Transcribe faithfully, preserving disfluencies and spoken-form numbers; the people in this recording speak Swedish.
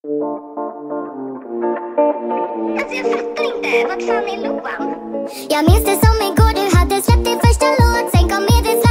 Alltså jag fattar inte, vart fan är Loan? Jag minns det som igår, du hade släppt din första låt. Sen kom med det